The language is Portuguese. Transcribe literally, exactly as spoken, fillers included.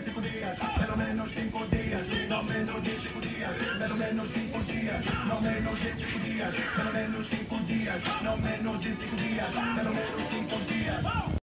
cinco dias, pelo menos cinco dias, não menos de cinco dias, pelo menos cinco dias, não menos de cinco dias, pelo menos cinco dias, não menos de cinco dias, pelo menos cinco dias.